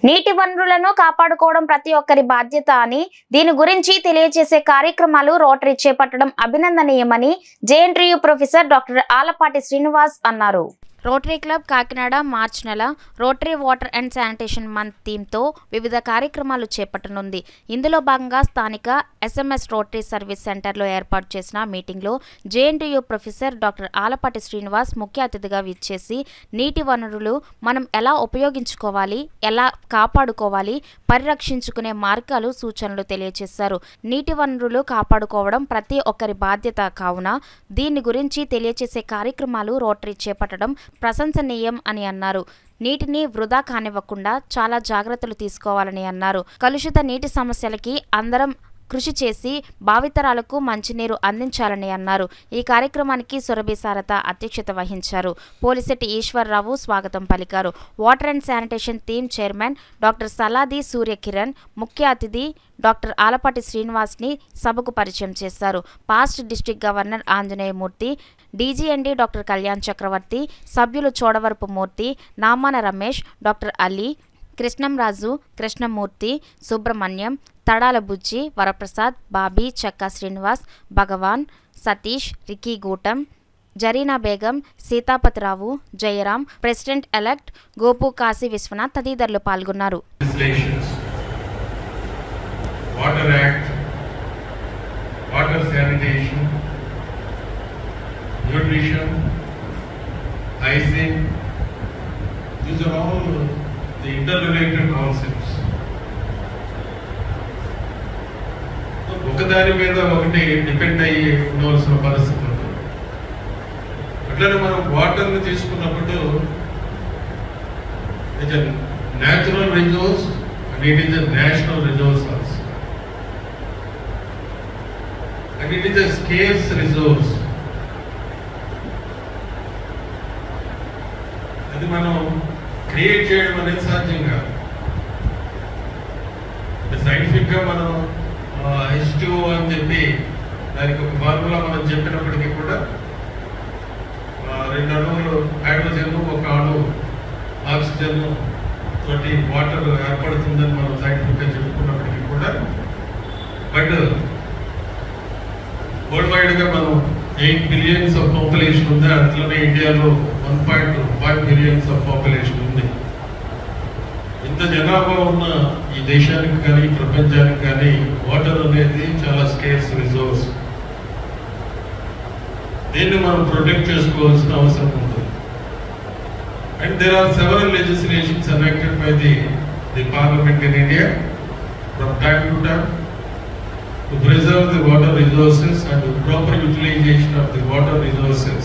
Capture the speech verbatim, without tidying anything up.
నీటి వనరులను కాపాడుకోవడం ప్రతి ఒక్కరి బాధ్యత అని దీని గురించి తెలియజేసే కార్యక్రమాలు రోటరీ చేపట్టడం అభినందనీయమని JNTU professor doctor Alapati Srinivas అన్నారు. రోటరీ క్లబ్ కాకినాడ మార్చి నెల Rotary water and sanitation month థీమ్తో వివిధ కార్యక్రమాలు చేపట్టనుంది. ఇందులో భాగంగా స్థానిక ఎస్ఎంఎస్ రోటరీ సర్వీస్ సెంటర్లో ఏర్పాటు చేసిన మీటింగ్లో JNTU professor doctor Alapati Srinivas ముఖ్య అతిథిగా విచ్చేసి నీటి వనరులు మనం ఎలా ఉపయోగించుకోవాలి, ఎలా కాపాడుకోవాలి, పరిరక్షించుకునే మార్గాలు, సూచనలు తెలియజేశారు. నీటి వనరులు కాపాడుకోవడం ప్రతి ఒక్కరి బాధ్యత కావున దీని గురించి తెలియజేసే కార్యక్రమాలు రోటరీ చేపట్టడం ప్రశంసనీయం అని అన్నారు. నీటిని వృధా కానివ్వకుండా చాలా జాగ్రత్తలు తీసుకోవాలని అన్నారు. కలుషిత నీటి సమస్యలకి అందరం కృషి చేసి భావితరాలకు మంచినీరు అందించాలని అన్నారు. ఈ కార్యక్రమానికి సురభి సారథ అధ్యక్షత వహించారు. పోలిశెట్టి ఈశ్వర్రావు స్వాగతం పలికారు. Water and sanitation theme chairman doctor Saladi Suryakiran ముఖ్య అతిథి డాక్టర్ ఆలపాటి శ్రీనివాస్ని సభకు పరిచయం చేశారు. Past district governor Anjaneyamurthy, DGMD doctor Kalyan Chakravarthy, సభ్యులు Chodavarapu Murthy, Namana Ramesh, doctor Ali, Krishnamraju, Krishnamurthy, Subrahmanyam, Tadala Bujji, Varaprasad, Bobby, Chakka Srinivas, Bhagavan, Satish, Ricky Gootam, Zarina Begum, Seethapathirao, Jayaram, president elect Gopu Kasi Viswanath తదితరులు పాల్గొన్నారు. Water Act, water sanitation, nutrition, hygiene, these are all the interrelated concepts. ఒకదాని మీద ఒకటి డిపెండ్ అయ్యి ఉండవలసిన పరిస్థితి ఉంటుంది. అట్లనే మనం వాటర్ని తీసుకున్నప్పుడు it is natural resource and it is a national resource also. And it is a scarce resource. అది మనం క్రియేట్ చేయడం అనేది సాధ్యం కాదు. సైంటిఫిక్గా మనం హెచ్ టూ ఓ అని చెప్పి దానికి ఒక ఫార్ములా మనం చెప్పినప్పటికీ కూడా రెండు అణువులు హైడ్రోజన్, ఒక అణువు ఆక్సిజన్ తోటి వాటర్ ఏర్పడుతుందని మనం సైంటిఫిక్గా చెప్పుకున్నప్పటికీ కూడా బట్ వరల్డ్ వైడ్గా మనం ఎయిట్ బిలియన్స్ ఆఫ్ పాపులేషన్ ఉంది. అట్లనే ఇండియాలో one point five billions of population ఉంది. ఇంత జనాభా ఉన్న ఈ దేశానికి కానీ ప్రపంచానికి కానీ వాటర్ అనేది చాలా స్కేర్స్ రిసోర్స్. దీన్ని మనం ప్రొటెక్ట్ చేసుకోవాల్సిన అవసరం ఉంటుంది. And there are several legislations enacted by the the parliament in India from time to time to preserve the water resources and the proper utilization of the water resources.